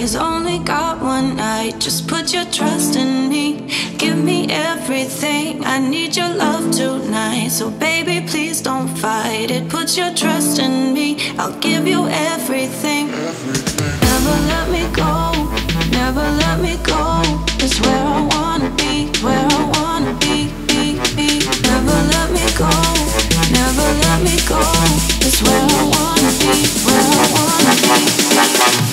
eyes, only got one night. Just put your trust in me. Give me everything. I need your love tonight. So baby, please don't fight it. Put your trust in me. I'll give you everything. Never let me go. Never let me go. It's where I wanna be. Where I wanna be. Never let me go. Never let me go. It's where I wanna be. Where I wanna be.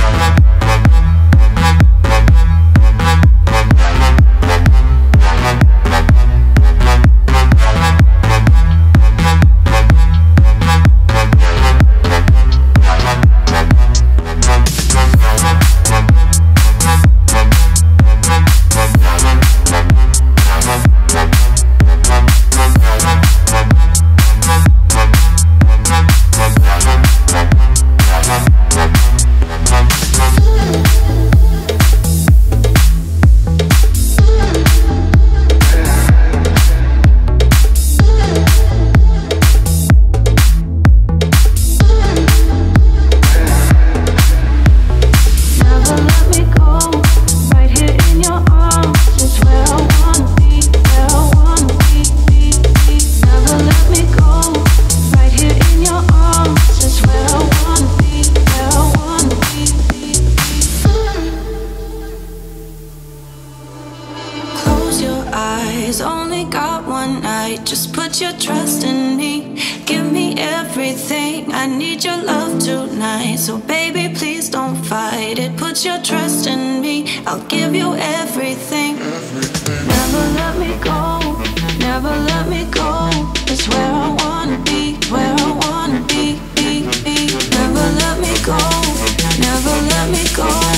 Only got one night. Just put your trust in me. Give me everything. I need your love tonight. So baby, please don't fight it. Put your trust in me. I'll give you everything. Never let me go. Never let me go. It's where I wanna be. Where I wanna be. Never let me go. Never let me go.